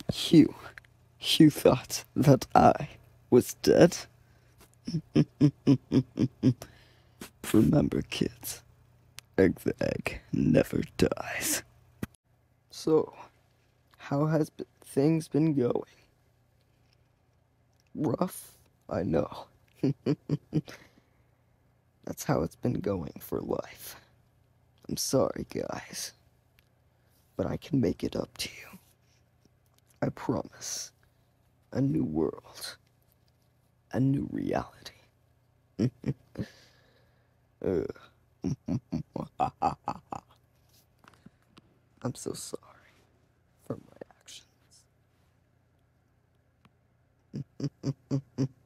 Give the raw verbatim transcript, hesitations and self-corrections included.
You, you thought that I was dead? Remember, kids, egg the egg never dies. So, how has b- things been going? Rough, I know. That's how it's been going for life. I'm sorry, guys, but I can make it up to you. I promise. A new world. A new reality. Uh, I'm so sorry for my actions.